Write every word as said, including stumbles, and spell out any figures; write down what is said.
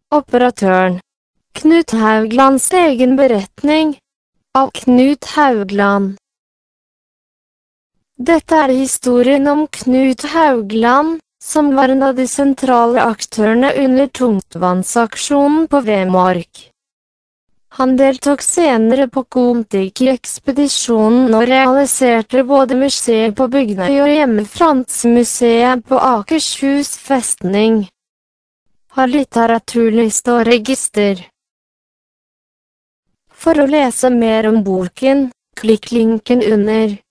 Operatøren. Knut Hauglands egen beretning. Av Knut Haugland. Dette er historien om Knut Haugland, som var en av de sentrale aktørene under tungtvannsaksjonen på Vemork. Han deltok senere på Kon-Tiki-ekspedisjonen og realiserte både museet på Bygdøy og Hjemmefrontsmuseet på Akershus festning. Har litteraturliste og register. For å lese mer om boken, klikk linken under.